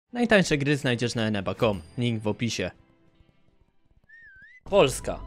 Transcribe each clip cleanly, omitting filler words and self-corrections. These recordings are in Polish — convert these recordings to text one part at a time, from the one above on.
Najtańsze gry znajdziesz na eneba.com, link w opisie. Polska.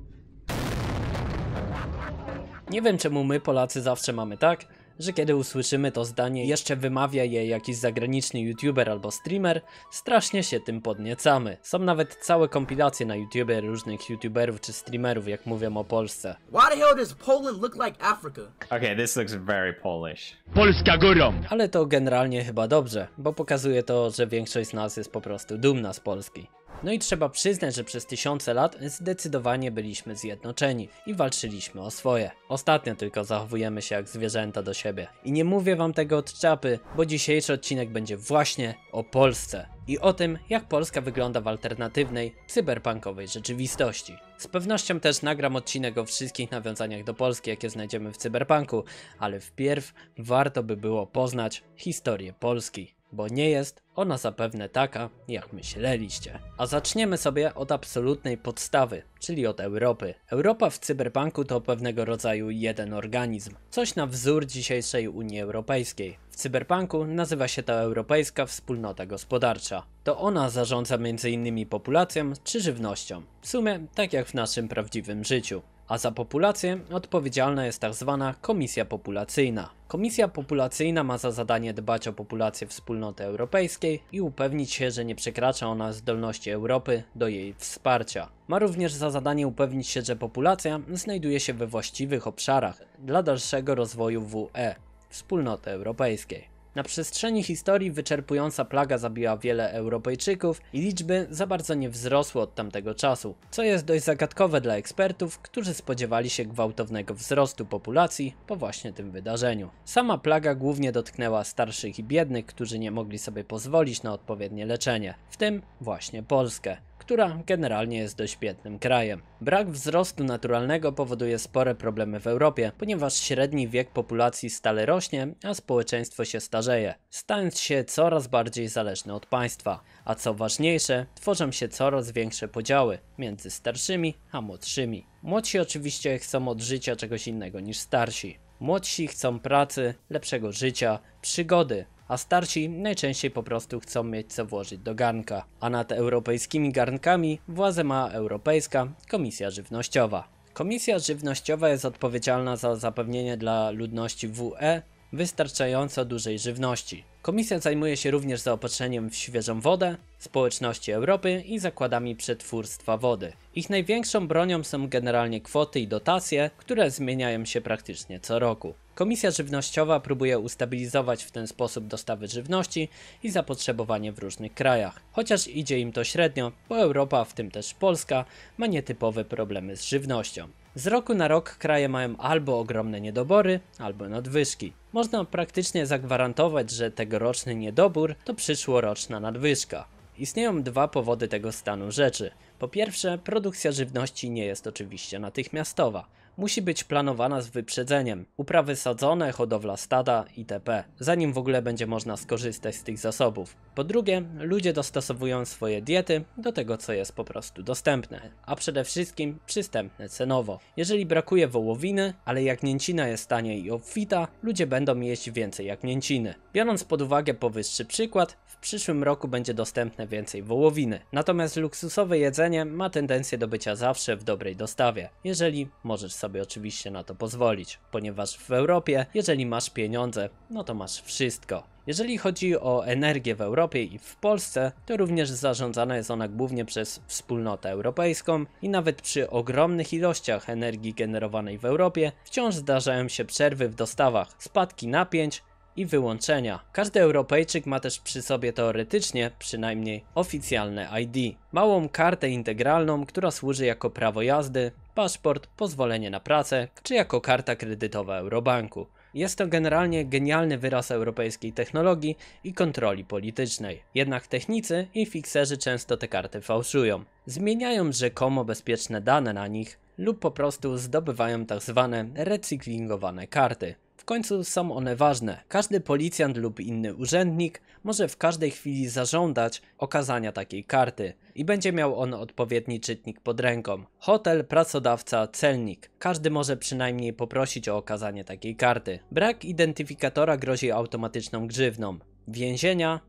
Nie wiem czemu my Polacy zawsze mamy tak, że kiedy usłyszymy to zdanie jeszcze wymawia je jakiś zagraniczny youtuber albo streamer, strasznie się tym podniecamy. Są nawet całe kompilacje na YouTubie różnych youtuberów czy streamerów jak mówią o Polsce. Why the hell does Poland look like Africa? Okay, this looks very Polish. Polska górą! Ale to generalnie chyba dobrze, bo pokazuje to, że większość z nas jest po prostu dumna z Polski. No i trzeba przyznać, że przez tysiące lat zdecydowanie byliśmy zjednoczeni i walczyliśmy o swoje. Ostatnio tylko zachowujemy się jak zwierzęta do siebie. I nie mówię wam tego od czapy, bo dzisiejszy odcinek będzie właśnie o Polsce. I o tym, jak Polska wygląda w alternatywnej, cyberpunkowej rzeczywistości. Z pewnością też nagram odcinek o wszystkich nawiązaniach do Polski, jakie znajdziemy w cyberpunku, ale wpierw warto by było poznać historię Polski. Bo nie jest ona zapewne taka, jak myśleliście. A zaczniemy sobie od absolutnej podstawy, czyli od Europy. Europa w cyberpunku to pewnego rodzaju jeden organizm. Coś na wzór dzisiejszej Unii Europejskiej. W cyberpunku nazywa się to Europejska Wspólnota Gospodarcza. To ona zarządza m.in. populacją czy żywnością. W sumie tak jak w naszym prawdziwym życiu. A za populację odpowiedzialna jest tak zwana Komisja Populacyjna. Komisja Populacyjna ma za zadanie dbać o populację Wspólnoty Europejskiej i upewnić się, że nie przekracza ona zdolności Europy do jej wsparcia. Ma również za zadanie upewnić się, że populacja znajduje się we właściwych obszarach dla dalszego rozwoju WE, Wspólnoty Europejskiej. Na przestrzeni historii wyczerpująca plaga zabiła wiele Europejczyków i liczby za bardzo nie wzrosły od tamtego czasu, co jest dość zagadkowe dla ekspertów, którzy spodziewali się gwałtownego wzrostu populacji po właśnie tym wydarzeniu. Sama plaga głównie dotknęła starszych i biednych, którzy nie mogli sobie pozwolić na odpowiednie leczenie, w tym właśnie Polskę, która generalnie jest dość biednym krajem. Brak wzrostu naturalnego powoduje spore problemy w Europie, ponieważ średni wiek populacji stale rośnie, a społeczeństwo się starzeje, stając się coraz bardziej zależne od państwa. A co ważniejsze, tworzą się coraz większe podziały między starszymi a młodszymi. Młodsi oczywiście chcą od życia czegoś innego niż starsi. Młodsi chcą pracy, lepszego życia, przygody, a starsi najczęściej po prostu chcą mieć co włożyć do garnka. A nad europejskimi garnkami władzę ma Europejska Komisja Żywnościowa. Komisja Żywnościowa jest odpowiedzialna za zapewnienie dla ludności WE wystarczająco dużej żywności. Komisja zajmuje się również zaopatrzeniem w świeżą wodę, społeczności Europy i zakładami przetwórstwa wody. Ich największą bronią są generalnie kwoty i dotacje, które zmieniają się praktycznie co roku. Komisja Żywnościowa próbuje ustabilizować w ten sposób dostawy żywności i zapotrzebowanie w różnych krajach. Chociaż idzie im to średnio, bo Europa, w tym też Polska, ma nietypowe problemy z żywnością. Z roku na rok kraje mają albo ogromne niedobory, albo nadwyżki. Można praktycznie zagwarantować, że tegoroczny niedobór to przyszłoroczna nadwyżka. Istnieją dwa powody tego stanu rzeczy. Po pierwsze, produkcja żywności nie jest oczywiście natychmiastowa. Musi być planowana z wyprzedzeniem. Uprawy sadzone, hodowla stada itp. Zanim w ogóle będzie można skorzystać z tych zasobów. Po drugie, ludzie dostosowują swoje diety do tego, co jest po prostu dostępne, a przede wszystkim przystępne cenowo. Jeżeli brakuje wołowiny, ale jagnięcina jest tania i obfita, ludzie będą jeść więcej jagnięciny. Biorąc pod uwagę powyższy przykład, w przyszłym roku będzie dostępne więcej wołowiny. Natomiast luksusowe jedzenie ma tendencję do bycia zawsze w dobrej dostawie, jeżeli możesz sobie oczywiście na to pozwolić, ponieważ w Europie, jeżeli masz pieniądze, no to masz wszystko. Jeżeli chodzi o energię w Europie i w Polsce, to również zarządzana jest ona głównie przez Wspólnotę Europejską i nawet przy ogromnych ilościach energii generowanej w Europie wciąż zdarzają się przerwy w dostawach, spadki napięć i wyłączenia. Każdy Europejczyk ma też przy sobie teoretycznie, przynajmniej oficjalne ID. Małą kartę integralną, która służy jako prawo jazdy, paszport, pozwolenie na pracę, czy jako karta kredytowa Eurobanku. Jest to generalnie genialny wyraz europejskiej technologii i kontroli politycznej. Jednak technicy i fikserzy często te karty fałszują. Zmieniają rzekomo bezpieczne dane na nich lub po prostu zdobywają tzw. recyklingowane karty. W końcu są one ważne. Każdy policjant lub inny urzędnik może w każdej chwili zażądać okazania takiej karty i będzie miał on odpowiedni czytnik pod ręką. Hotel, pracodawca, celnik. Każdy może przynajmniej poprosić o okazanie takiej karty. Brak identyfikatora grozi automatyczną grzywną, więzienia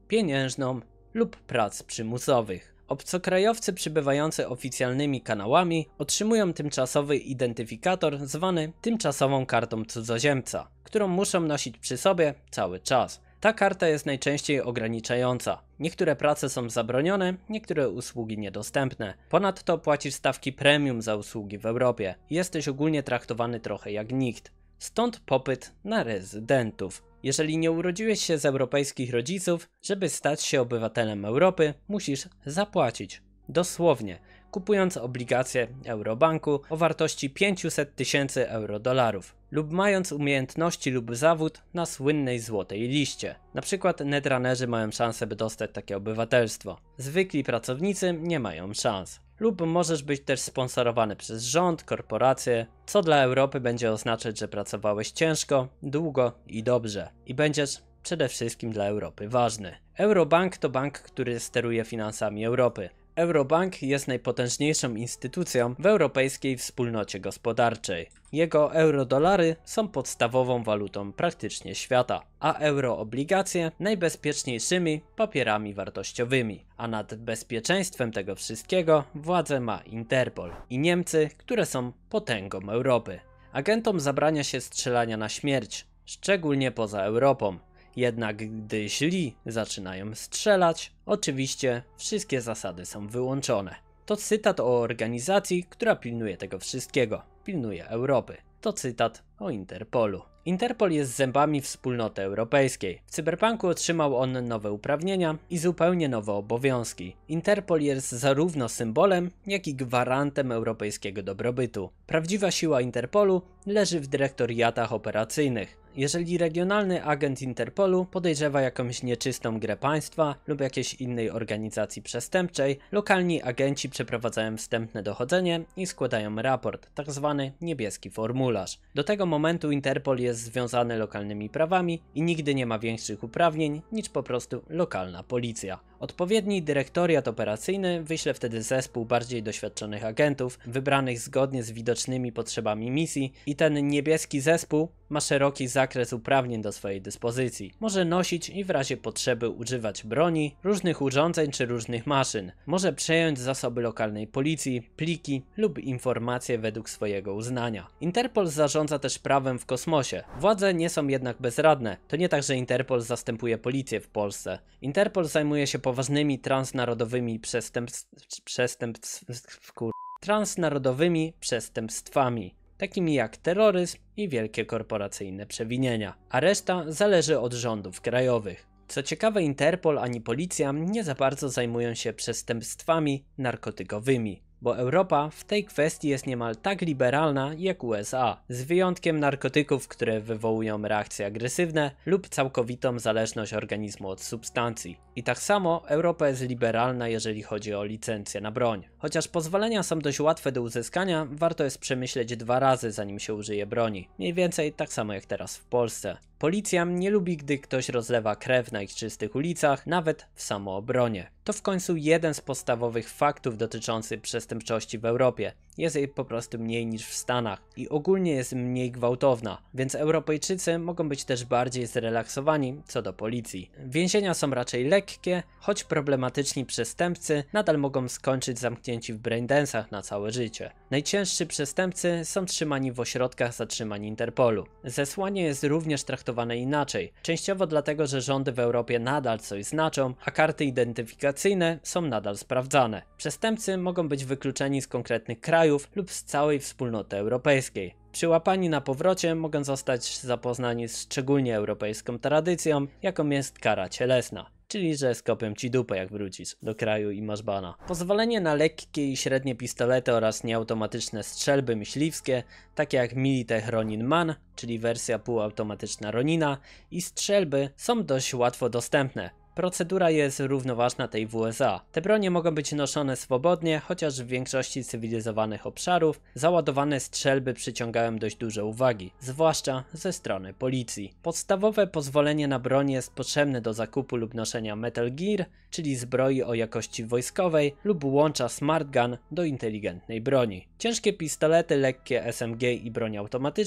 pieniężną lub prac przymusowych. Obcokrajowcy przybywający oficjalnymi kanałami otrzymują tymczasowy identyfikator zwany tymczasową kartą cudzoziemca, którą muszą nosić przy sobie cały czas. Ta karta jest najczęściej ograniczająca. Niektóre prace są zabronione, niektóre usługi niedostępne. Ponadto płacisz stawki premium za usługi w Europie. Jesteś ogólnie traktowany trochę jak nikt. Stąd popyt na rezydentów. Jeżeli nie urodziłeś się z europejskich rodziców, żeby stać się obywatelem Europy, musisz zapłacić. Dosłownie, kupując obligacje Eurobanku o wartości 500 tysięcy euro-dolarów lub mając umiejętności lub zawód na słynnej złotej liście. Na przykład netrunnerzy mają szansę, by dostać takie obywatelstwo. Zwykli pracownicy nie mają szans. Lub możesz być też sponsorowany przez rząd, korporacje, co dla Europy będzie oznaczać, że pracowałeś ciężko, długo i dobrze. I będziesz przede wszystkim dla Europy ważny. Eurobank to bank, który steruje finansami Europy. Eurobank jest najpotężniejszą instytucją w europejskiej wspólnocie gospodarczej. Jego eurodolary są podstawową walutą praktycznie świata, a euroobligacje najbezpieczniejszymi papierami wartościowymi. A nad bezpieczeństwem tego wszystkiego władzę ma Interpol i Niemcy, które są potęgą Europy. Agentom zabrania się strzelania na śmierć, szczególnie poza Europą. Jednak gdy źli zaczynają strzelać, oczywiście wszystkie zasady są wyłączone. To cytat o organizacji, która pilnuje tego wszystkiego, pilnuje Europy. To cytat o Interpolu. Interpol jest zębami wspólnoty europejskiej. W Cyberpunku otrzymał on nowe uprawnienia i zupełnie nowe obowiązki. Interpol jest zarówno symbolem, jak i gwarantem europejskiego dobrobytu. Prawdziwa siła Interpolu leży w dyrektoriatach operacyjnych. Jeżeli regionalny agent Interpolu podejrzewa jakąś nieczystą grę państwa lub jakiejś innej organizacji przestępczej, lokalni agenci przeprowadzają wstępne dochodzenie i składają raport, tzw. niebieski formularz. Do tego momentu Interpol jest związany lokalnymi prawami i nigdy nie ma większych uprawnień niż po prostu lokalna policja. Odpowiedni dyrektoriat operacyjny wyśle wtedy zespół bardziej doświadczonych agentów, wybranych zgodnie z widocznymi potrzebami misji, i ten niebieski zespół ma szeroki zakres uprawnień do swojej dyspozycji. Może nosić i w razie potrzeby używać broni, różnych urządzeń czy różnych maszyn. Może przejąć zasoby lokalnej policji, pliki lub informacje według swojego uznania. Interpol zarządza też prawem w kosmosie. Władze nie są jednak bezradne. To nie tak, że Interpol zastępuje policję w Polsce. Interpol zajmuje się poważnymi transnarodowymi przestępstwami, takimi jak terroryzm i wielkie korporacyjne przewinienia, a reszta zależy od rządów krajowych. Co ciekawe, Interpol ani policja nie za bardzo zajmują się przestępstwami narkotykowymi, bo Europa w tej kwestii jest niemal tak liberalna jak USA, z wyjątkiem narkotyków, które wywołują reakcje agresywne lub całkowitą zależność organizmu od substancji. I tak samo Europa jest liberalna, jeżeli chodzi o licencję na broń. Chociaż pozwolenia są dość łatwe do uzyskania, warto jest przemyśleć 2 razy, zanim się użyje broni. Mniej więcej tak samo jak teraz w Polsce. Policja nie lubi, gdy ktoś rozlewa krew na ich czystych ulicach, nawet w samoobronie. To w końcu jeden z podstawowych faktów dotyczących przestępczości w Europie. Jest jej po prostu mniej niż w Stanach i ogólnie jest mniej gwałtowna, więc Europejczycy mogą być też bardziej zrelaksowani co do policji. Więzienia są raczej lekkie, choć problematyczni przestępcy nadal mogą skończyć zamknięci w braindensach na całe życie. Najciężsi przestępcy są trzymani w ośrodkach zatrzymań Interpolu. Zesłanie jest również traktowane inaczej, częściowo dlatego, że rządy w Europie nadal coś znaczą, a karty identyfikacyjne są nadal sprawdzane. Przestępcy mogą być wykluczeni z konkretnych krajów lub z całej wspólnoty europejskiej. Przyłapani na powrocie mogą zostać zapoznani z szczególnie europejską tradycją, jaką jest kara cielesna. Czyli że skopią ci dupę, jak wrócisz do kraju i masz bana. Pozwolenie na lekkie i średnie pistolety oraz nieautomatyczne strzelby myśliwskie, takie jak Militech Ronin Man, czyli wersja półautomatyczna Ronina, i strzelby są dość łatwo dostępne. Procedura jest równoważna tej w USA. Te bronie mogą być noszone swobodnie, chociaż w większości cywilizowanych obszarów załadowane strzelby przyciągają dość dużo uwagi, zwłaszcza ze strony policji. Podstawowe pozwolenie na broń jest potrzebne do zakupu lub noszenia Metal Gear, czyli zbroi o jakości wojskowej, lub łącza Smart Gun do inteligentnej broni. Ciężkie pistolety, lekkie SMG i broń automatyczna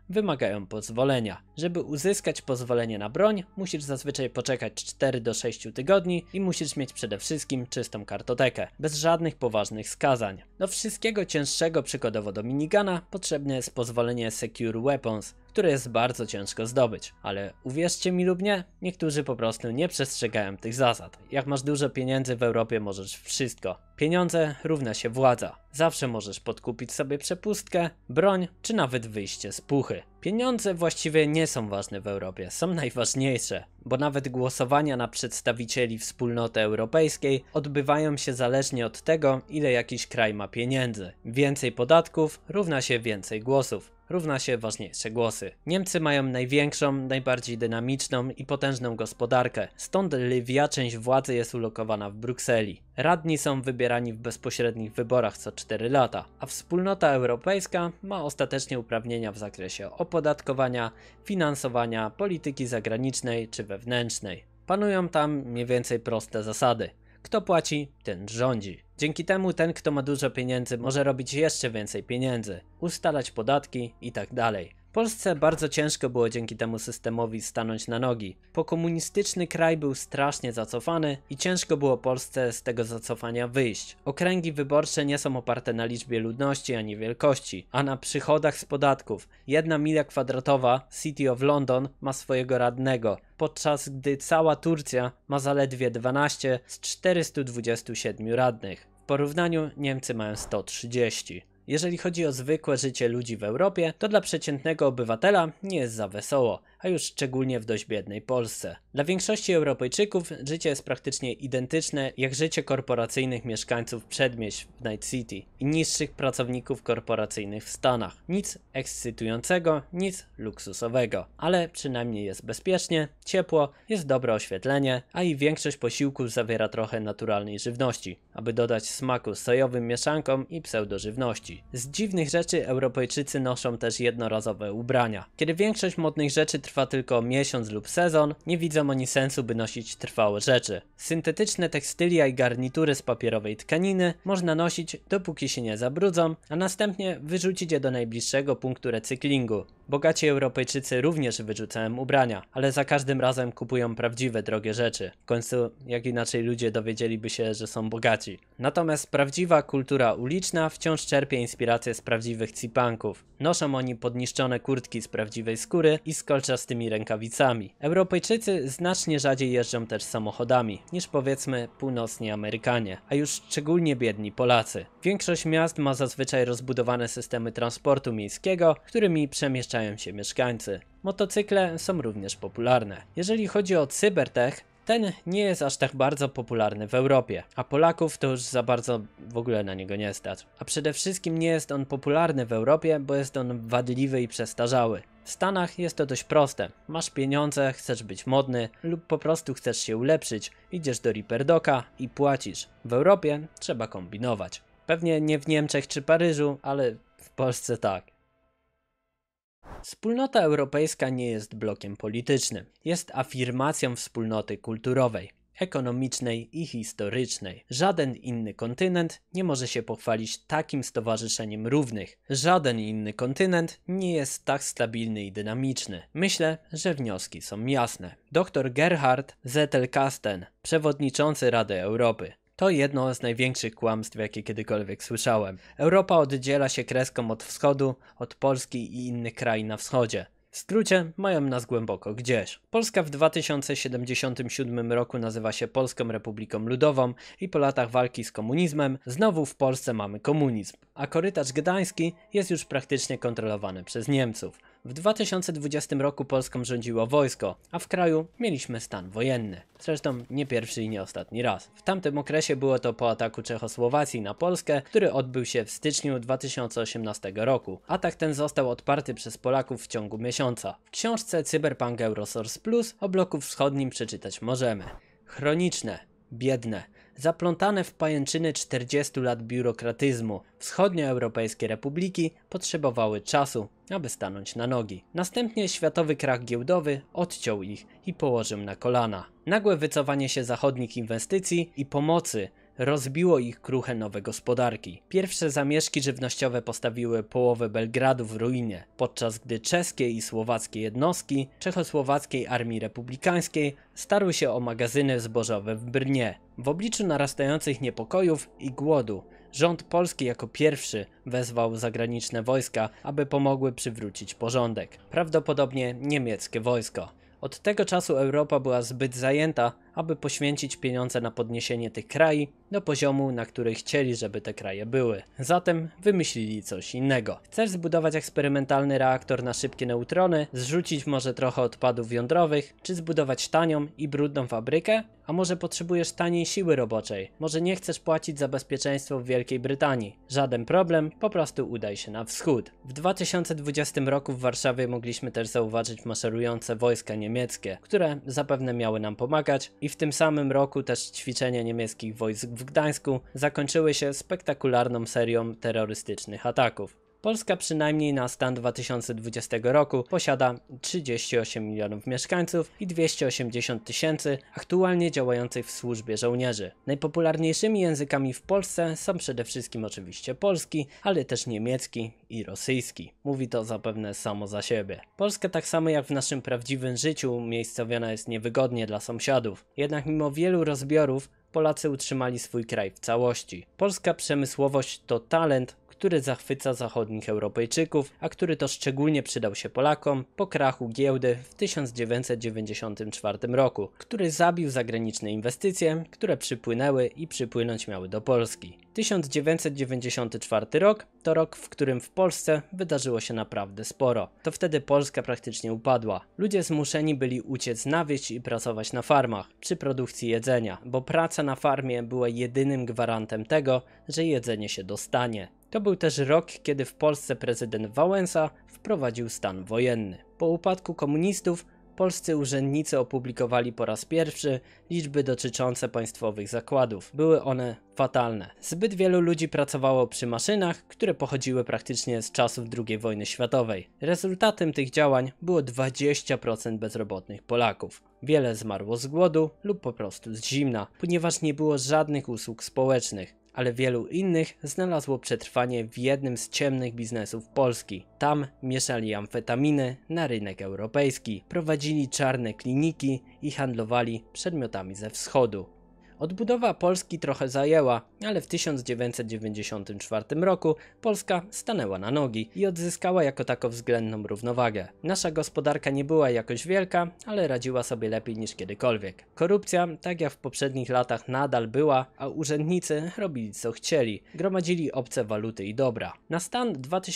wymagają pozwolenia. Żeby uzyskać pozwolenie na broń, musisz zazwyczaj poczekać 4 do 6 tygodni i musisz mieć przede wszystkim czystą kartotekę, bez żadnych poważnych skazań. Do wszystkiego cięższego, przykładowo do minigana, potrzebne jest pozwolenie Secure Weapons, które jest bardzo ciężko zdobyć, ale uwierzcie mi lub nie, niektórzy po prostu nie przestrzegają tych zasad. Jak masz dużo pieniędzy w Europie, możesz wszystko. Pieniądze równa się władza. Zawsze możesz podkupić sobie przepustkę, broń, czy nawet wyjście z puchy. Pieniądze właściwie nie są ważne w Europie, są najważniejsze, bo nawet głosowania na przedstawicieli wspólnoty europejskiej odbywają się zależnie od tego, ile jakiś kraj ma pieniędzy. Więcej podatków równa się więcej głosów. Równa się ważniejsze głosy. Niemcy mają największą, najbardziej dynamiczną i potężną gospodarkę, stąd lwia część władzy jest ulokowana w Brukseli. Radni są wybierani w bezpośrednich wyborach co 4 lata, a Wspólnota Europejska ma ostatecznie uprawnienia w zakresie opodatkowania, finansowania, polityki zagranicznej czy wewnętrznej. Panują tam mniej więcej proste zasady. Kto płaci, ten rządzi. Dzięki temu ten, kto ma dużo pieniędzy, może robić jeszcze więcej pieniędzy, ustalać podatki itd. Polsce bardzo ciężko było dzięki temu systemowi stanąć na nogi. Pokomunistyczny kraj był strasznie zacofany i ciężko było Polsce z tego zacofania wyjść. Okręgi wyborcze nie są oparte na liczbie ludności ani wielkości, a na przychodach z podatków. 1 milia kwadratowa City of London ma swojego radnego, podczas gdy cała Turcja ma zaledwie 12 z 427 radnych. W porównaniu Niemcy mają 130. Jeżeli chodzi o zwykłe życie ludzi w Europie, to dla przeciętnego obywatela nie jest za wesoło, a już szczególnie w dość biednej Polsce. Dla większości Europejczyków życie jest praktycznie identyczne jak życie korporacyjnych mieszkańców przedmieść w Night City i niższych pracowników korporacyjnych w Stanach. Nic ekscytującego, nic luksusowego, ale przynajmniej jest bezpiecznie, ciepło, jest dobre oświetlenie, a i większość posiłków zawiera trochę naturalnej żywności, aby dodać smaku sojowym mieszankom i pseudożywności. Z dziwnych rzeczy Europejczycy noszą też jednorazowe ubrania. Kiedy większość modnych rzeczy trwa tylko miesiąc lub sezon, nie widzą oni sensu, by nosić trwałe rzeczy. Syntetyczne tekstylia i garnitury z papierowej tkaniny można nosić, dopóki się nie zabrudzą, a następnie wyrzucić je do najbliższego punktu recyklingu. Bogaci Europejczycy również wyrzucają ubrania, ale za każdym razem kupują prawdziwe drogie rzeczy. W końcu, jak inaczej ludzie dowiedzieliby się, że są bogaci. Natomiast prawdziwa kultura uliczna wciąż czerpie inspirację z prawdziwych cipanków. Noszą oni podniszczone kurtki z prawdziwej skóry i z kolczastymi rękawicami. Europejczycy znacznie rzadziej jeżdżą też samochodami niż powiedzmy północni Amerykanie, a już szczególnie biedni Polacy. Większość miast ma zazwyczaj rozbudowane systemy transportu miejskiego, którymi przemieszczają się mieszkańcy. Motocykle są również popularne. Jeżeli chodzi o cybertech, ten nie jest aż tak bardzo popularny w Europie, a Polaków to już za bardzo w ogóle na niego nie stać. A przede wszystkim nie jest on popularny w Europie, bo jest on wadliwy i przestarzały. W Stanach jest to dość proste. Masz pieniądze, chcesz być modny lub po prostu chcesz się ulepszyć, idziesz do Ripperdoka i płacisz. W Europie trzeba kombinować. Pewnie nie w Niemczech czy Paryżu, ale w Polsce tak. Wspólnota Europejska nie jest blokiem politycznym. Jest afirmacją wspólnoty kulturowej, ekonomicznej i historycznej. Żaden inny kontynent nie może się pochwalić takim stowarzyszeniem równych. Żaden inny kontynent nie jest tak stabilny i dynamiczny. Myślę, że wnioski są jasne. Dr Gerhard Zettelkasten, przewodniczący Rady Europy. To jedno z największych kłamstw, jakie kiedykolwiek słyszałem. Europa oddziela się kreską od wschodu, od Polski i innych krain na wschodzie. W skrócie, mają nas głęboko gdzieś. Polska w 2077 roku nazywa się Polską Republiką Ludową i po latach walki z komunizmem znowu w Polsce mamy komunizm, a korytarz gdański jest już praktycznie kontrolowany przez Niemców. W 2020 roku Polską rządziło wojsko, a w kraju mieliśmy stan wojenny. Zresztą nie pierwszy i nie ostatni raz. W tamtym okresie było to po ataku Czechosłowacji na Polskę, który odbył się w styczniu 2018 roku. Atak ten został odparty przez Polaków w ciągu miesiąca. W książce Cyberpunk Eurosource Plus o bloku wschodnim przeczytać możemy. Chroniczne, biedne, zaplątane w pajęczyny 40 lat biurokratyzmu, wschodnioeuropejskie republiki potrzebowały czasu, aby stanąć na nogi. Następnie światowy krach giełdowy odciął ich i położył na kolana. Nagłe wycofanie się zachodnich inwestycji i pomocy rozbiło ich kruche nowe gospodarki. Pierwsze zamieszki żywnościowe postawiły połowę Belgradu w ruinie, podczas gdy czeskie i słowackie jednostki czechosłowackiej Armii Republikańskiej starły się o magazyny zbożowe w Brnie. W obliczu narastających niepokojów i głodu rząd polski jako pierwszy wezwał zagraniczne wojska, aby pomogły przywrócić porządek. Prawdopodobnie niemieckie wojsko. Od tego czasu Europa była zbyt zajęta, aby poświęcić pieniądze na podniesienie tych krajów do poziomu, na który chcieli, żeby te kraje były. Zatem wymyślili coś innego. Chcesz zbudować eksperymentalny reaktor na szybkie neutrony, zrzucić może trochę odpadów jądrowych, czy zbudować tanią i brudną fabrykę? A może potrzebujesz taniej siły roboczej? Może nie chcesz płacić za bezpieczeństwo w Wielkiej Brytanii? Żaden problem, po prostu udaj się na wschód. W 2020 roku w Warszawie mogliśmy też zauważyć maszerujące wojska niemieckie, które zapewne miały nam pomagać, i w tym samym roku też ćwiczenia niemieckich wojsk w Gdańsku zakończyły się spektakularną serią terrorystycznych ataków. Polska przynajmniej na stan 2020 roku posiada 38 milionów mieszkańców i 280 tysięcy aktualnie działających w służbie żołnierzy. Najpopularniejszymi językami w Polsce są przede wszystkim oczywiście polski, ale też niemiecki i rosyjski. Mówi to zapewne samo za siebie. Polska, tak samo jak w naszym prawdziwym życiu, umiejscowiona jest niewygodnie dla sąsiadów. Jednak mimo wielu rozbiorów Polacy utrzymali swój kraj w całości. Polska przemysłowość to talent, który zachwyca zachodnich Europejczyków, a który to szczególnie przydał się Polakom po krachu giełdy w 1994 roku, który zabił zagraniczne inwestycje, które przypłynęły i przypłynąć miały do Polski. 1994 rok to rok, w którym w Polsce wydarzyło się naprawdę sporo. To wtedy Polska praktycznie upadła. Ludzie zmuszeni byli uciec na wieś i pracować na farmach przy produkcji jedzenia, bo praca na farmie była jedynym gwarantem tego, że jedzenie się dostanie. To był też rok, kiedy w Polsce prezydent Wałęsa wprowadził stan wojenny. Po upadku komunistów polscy urzędnicy opublikowali po raz pierwszy liczby dotyczące państwowych zakładów. Były one fatalne. Zbyt wielu ludzi pracowało przy maszynach, które pochodziły praktycznie z czasów II wojny światowej. Rezultatem tych działań było 20% bezrobotnych Polaków. Wiele zmarło z głodu lub po prostu z zimna, ponieważ nie było żadnych usług społecznych. Ale wielu innych znalazło przetrwanie w jednym z ciemnych biznesów Polski. Tam mieszali amfetaminy na rynek europejski, prowadzili czarne kliniki i handlowali przedmiotami ze wschodu. Odbudowa Polski trochę zajęła, ale w 1994 roku Polska stanęła na nogi i odzyskała jako tako względną równowagę. Nasza gospodarka nie była jakoś wielka, ale radziła sobie lepiej niż kiedykolwiek. Korupcja, tak jak w poprzednich latach, nadal była, a urzędnicy robili co chcieli, gromadzili obce waluty i dobra. Na stan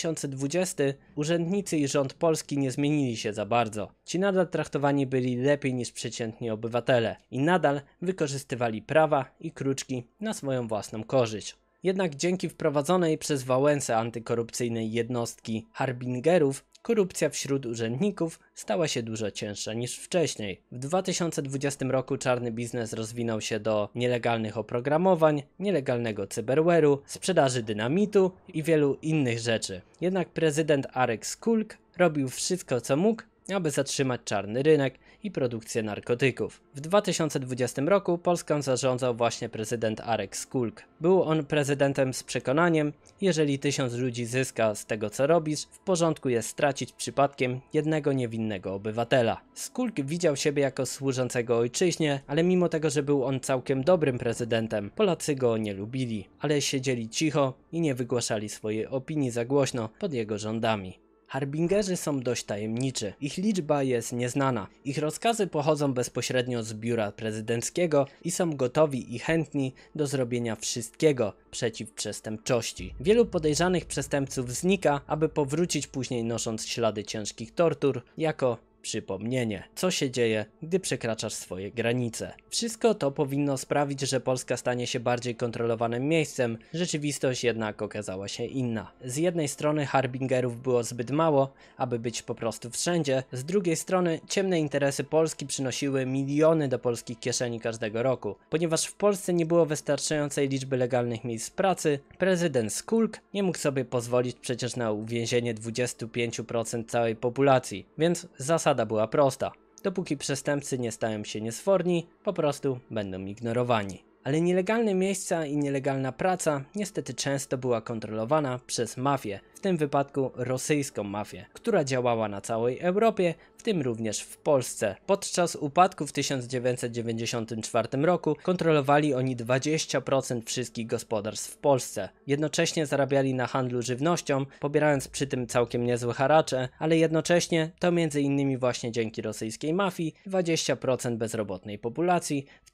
2020 urzędnicy i rząd polski nie zmienili się za bardzo. Ci nadal traktowani byli lepiej niż przeciętni obywatele i nadal wykorzystywali prawa i kruczki na swoją własną korzyść. Jednak dzięki wprowadzonej przez Wałęsę antykorupcyjnej jednostki harbingerów, korupcja wśród urzędników stała się dużo cięższa niż wcześniej. W 2020 roku czarny biznes rozwinął się do nielegalnych oprogramowań, nielegalnego cyberware'u, sprzedaży dynamitu i wielu innych rzeczy. Jednak prezydent Arek Skulk robił wszystko co mógł, aby zatrzymać czarny rynek i produkcję narkotyków. W 2020 roku Polską zarządzał właśnie prezydent Arek Skulk. Był on prezydentem z przekonaniem, jeżeli 1000 ludzi zyska z tego co robisz, w porządku jest stracić przypadkiem jednego niewinnego obywatela. Skulk widział siebie jako służącego ojczyźnie, ale mimo tego, że był on całkiem dobrym prezydentem, Polacy go nie lubili, ale siedzieli cicho i nie wygłaszali swojej opinii za głośno pod jego rządami. Harbingerzy są dość tajemniczy, ich liczba jest nieznana, ich rozkazy pochodzą bezpośrednio z biura prezydenckiego i są gotowi i chętni do zrobienia wszystkiego przeciw przestępczości. Wielu podejrzanych przestępców znika, aby powrócić później nosząc ślady ciężkich tortur jako przypomnienie, co się dzieje, gdy przekraczasz swoje granice. Wszystko to powinno sprawić, że Polska stanie się bardziej kontrolowanym miejscem, rzeczywistość jednak okazała się inna. Z jednej strony harbingerów było zbyt mało, aby być po prostu wszędzie, z drugiej strony ciemne interesy Polski przynosiły miliony do polskich kieszeni każdego roku. Ponieważ w Polsce nie było wystarczającej liczby legalnych miejsc pracy, prezydent Skulk nie mógł sobie pozwolić przecież na uwięzienie 25% całej populacji, więc zasada była prosta. Dopóki przestępcy nie stają się niesforni, po prostu będą ignorowani. Ale nielegalne miejsca i nielegalna praca niestety często była kontrolowana przez mafię, w tym wypadku rosyjską mafię, która działała na całej Europie, w tym również w Polsce. Podczas upadku w 1994 roku kontrolowali oni 20% wszystkich gospodarstw w Polsce. Jednocześnie zarabiali na handlu żywnością, pobierając przy tym całkiem niezłe haracze, ale jednocześnie to m.in. właśnie dzięki rosyjskiej mafii 20% bezrobotnej populacji w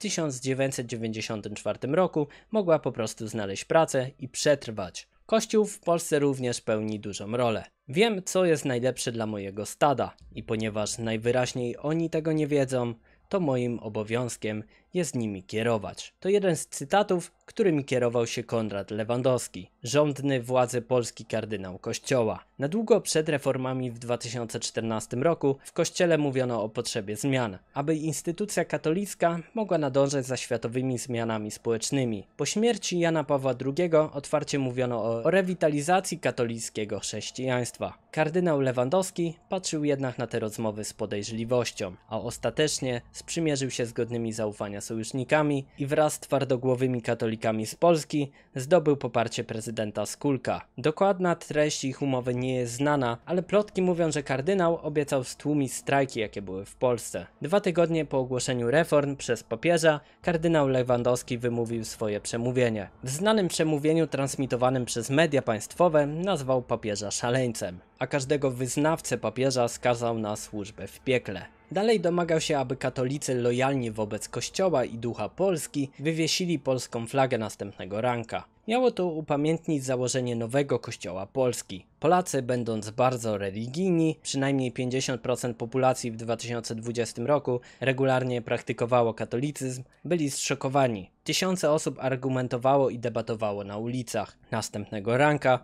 1994 roku mogła po prostu znaleźć pracę i przetrwać. Kościół w Polsce również pełni dużą rolę. Wiem, co jest najlepsze dla mojego stada i ponieważ najwyraźniej oni tego nie wiedzą, to moim obowiązkiem jest nimi kierować. To jeden z cytatów, którymi kierował się Konrad Lewandowski, rządny władzy Polski kardynał Kościoła. Na długo przed reformami w 2014 roku w Kościele mówiono o potrzebie zmian, aby instytucja katolicka mogła nadążać za światowymi zmianami społecznymi. Po śmierci Jana Pawła II otwarcie mówiono o rewitalizacji katolickiego chrześcijaństwa. Kardynał Lewandowski patrzył jednak na te rozmowy z podejrzliwością, a ostatecznie sprzymierzył się z godnymi zaufania sojusznikami i wraz z twardogłowymi katolikami z Polski zdobył poparcie prezydenta Skulka. Dokładna treść ich umowy nie jest znana, ale plotki mówią, że kardynał obiecał stłumić strajki, jakie były w Polsce. 2 tygodnie po ogłoszeniu reform przez papieża, kardynał Lewandowski wymówił swoje przemówienie. W znanym przemówieniu transmitowanym przez media państwowe nazwał papieża szaleńcem, a każdego wyznawcę papieża skazał na służbę w piekle. Dalej domagał się, aby katolicy lojalni wobec Kościoła i ducha Polski wywiesili polską flagę następnego ranka. Miało to upamiętnić założenie nowego Kościoła Polski. Polacy, będąc bardzo religijni, przynajmniej 50% populacji w 2020 roku regularnie praktykowało katolicyzm, byli zszokowani. Tysiące osób argumentowało i debatowało na ulicach. Następnego ranka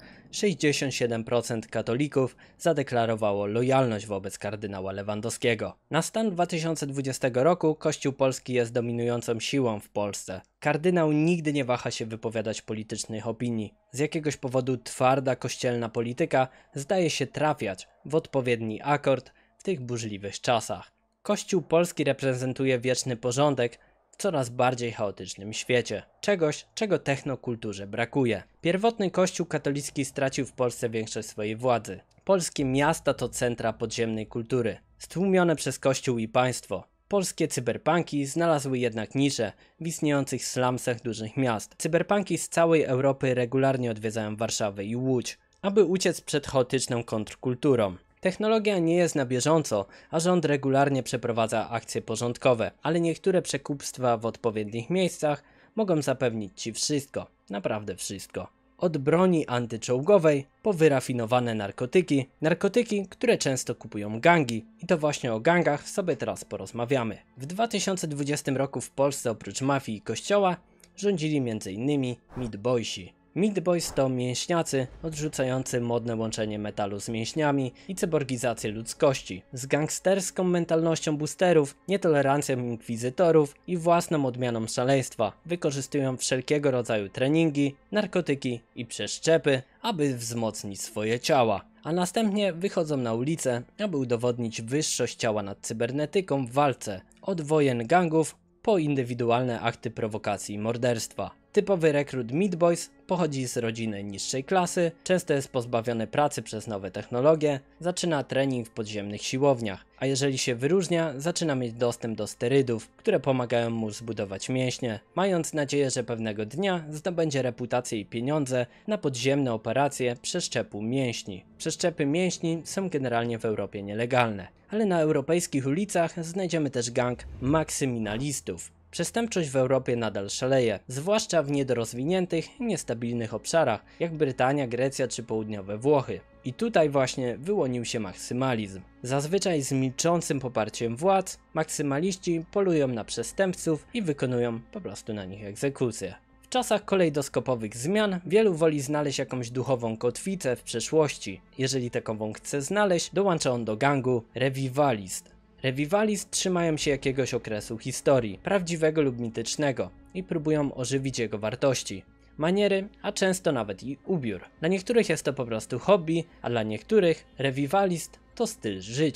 67% katolików zadeklarowało lojalność wobec kardynała Lewandowskiego. Na stan 2020 roku Kościół Polski jest dominującą siłą w Polsce. Kardynał nigdy nie waha się wypowiadać politycznych opinii. Z jakiegoś powodu twarda kościelna polityka zdaje się trafiać w odpowiedni akord w tych burzliwych czasach. Kościół Polski reprezentuje wieczny porządek w coraz bardziej chaotycznym świecie. Czegoś, czego technokulturze brakuje. Pierwotny Kościół katolicki stracił w Polsce większość swojej władzy. Polskie miasta to centra podziemnej kultury, stłumione przez Kościół i państwo. Polskie cyberpunki znalazły jednak niszę w istniejących slumsach dużych miast. Cyberpunki z całej Europy regularnie odwiedzają Warszawę i Łódź, aby uciec przed chaotyczną kontrkulturą. Technologia nie jest na bieżąco, a rząd regularnie przeprowadza akcje porządkowe, ale niektóre przekupstwa w odpowiednich miejscach mogą zapewnić Ci wszystko, naprawdę wszystko. Od broni antyczołgowej po wyrafinowane narkotyki, które często kupują gangi. I to właśnie o gangach sobie teraz porozmawiamy. W 2020 roku w Polsce oprócz mafii i kościoła rządzili m.in. Meat Boysi. Meat Boys to mięśniacy odrzucający modne łączenie metalu z mięśniami i cyborgizację ludzkości, z gangsterską mentalnością boosterów, nietolerancją inkwizytorów i własną odmianą szaleństwa. Wykorzystują wszelkiego rodzaju treningi, narkotyki i przeszczepy, aby wzmocnić swoje ciała. A następnie wychodzą na ulicę, aby udowodnić wyższość ciała nad cybernetyką w walce, od wojen gangów po indywidualne akty prowokacji i morderstwa. Typowy rekrut Meat Boys pochodzi z rodziny niższej klasy, często jest pozbawiony pracy przez nowe technologie, zaczyna trening w podziemnych siłowniach, a jeżeli się wyróżnia, zaczyna mieć dostęp do sterydów, które pomagają mu zbudować mięśnie, mając nadzieję, że pewnego dnia zdobędzie reputację i pieniądze na podziemne operacje przeszczepu mięśni. Przeszczepy mięśni są generalnie w Europie nielegalne, ale na europejskich ulicach znajdziemy też gang maksyminalistów. Przestępczość w Europie nadal szaleje, zwłaszcza w niedorozwiniętych i niestabilnych obszarach, jak Brytania, Grecja czy południowe Włochy. I tutaj właśnie wyłonił się maksymalizm. Zazwyczaj z milczącym poparciem władz, maksymaliści polują na przestępców i wykonują po prostu na nich egzekucje. W czasach kolejdoskopowych zmian wielu woli znaleźć jakąś duchową kotwicę w przeszłości. Jeżeli takową chce znaleźć, dołącza on do gangu Revivalist. Revivalist trzymają się jakiegoś okresu historii, prawdziwego lub mitycznego, i próbują ożywić jego wartości, maniery, a często nawet i ubiór. Dla niektórych jest to po prostu hobby, a dla niektórych Revivalist to styl życia.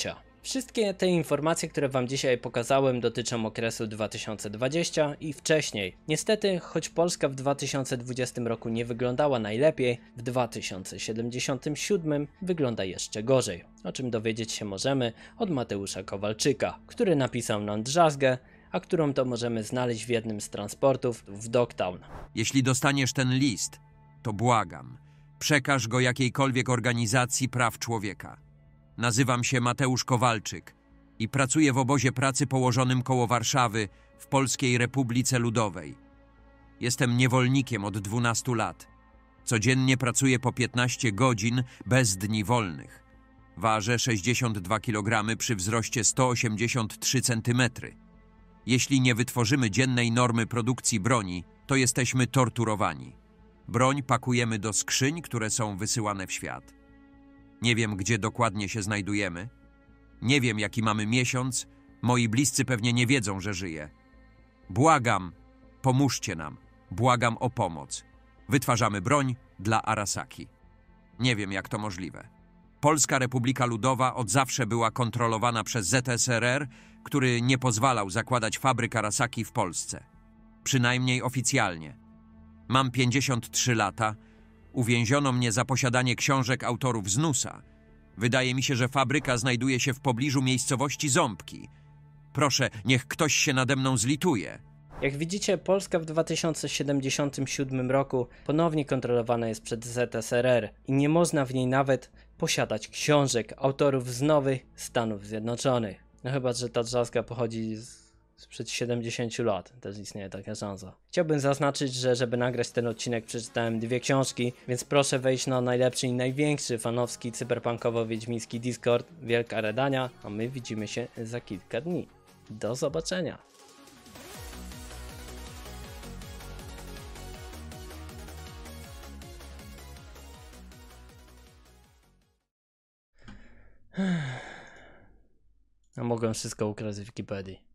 Wszystkie te informacje, które wam dzisiaj pokazałem, dotyczą okresu 2020 i wcześniej. Niestety, choć Polska w 2020 roku nie wyglądała najlepiej, w 2077 wygląda jeszcze gorzej, o czym dowiedzieć się możemy od Mateusza Kowalczyka, który napisał nam drzazgę, a którą to możemy znaleźć w jednym z transportów w Dogtown. Jeśli dostaniesz ten list, to błagam, przekaż go jakiejkolwiek organizacji praw człowieka. Nazywam się Mateusz Kowalczyk i pracuję w obozie pracy położonym koło Warszawy w Polskiej Republice Ludowej. Jestem niewolnikiem od 12 lat. Codziennie pracuję po 15 godzin bez dni wolnych. Ważę 62 kg przy wzroście 183 cm. Jeśli nie wytworzymy dziennej normy produkcji broni, to jesteśmy torturowani. Broń pakujemy do skrzyń, które są wysyłane w świat. Nie wiem, gdzie dokładnie się znajdujemy. Nie wiem, jaki mamy miesiąc. Moi bliscy pewnie nie wiedzą, że żyję. Błagam, pomóżcie nam. Błagam o pomoc. Wytwarzamy broń dla Arasaki. Nie wiem, jak to możliwe. Polska Republika Ludowa od zawsze była kontrolowana przez ZSRR, który nie pozwalał zakładać fabryk Arasaki w Polsce. Przynajmniej oficjalnie. Mam 53 lata. Uwięziono mnie za posiadanie książek autorów z Nusa. Wydaje mi się, że fabryka znajduje się w pobliżu miejscowości Ząbki. Proszę, niech ktoś się nade mną zlituje. Jak widzicie, Polska w 2077 roku ponownie kontrolowana jest przez ZSRR i nie można w niej nawet posiadać książek autorów z nowych Stanów Zjednoczonych. No chyba, że ta drzazga pochodzi sprzed 70 lat, też istnieje taka szansa. Chciałbym zaznaczyć, że żeby nagrać ten odcinek przeczytałem 2 książki, więc proszę wejść na najlepszy i największy fanowski cyberpunkowo-wiedźmiński Discord Wielka Redania, a my widzimy się za kilka dni. Do zobaczenia! A mogłem wszystko ukraść z Wikipedii.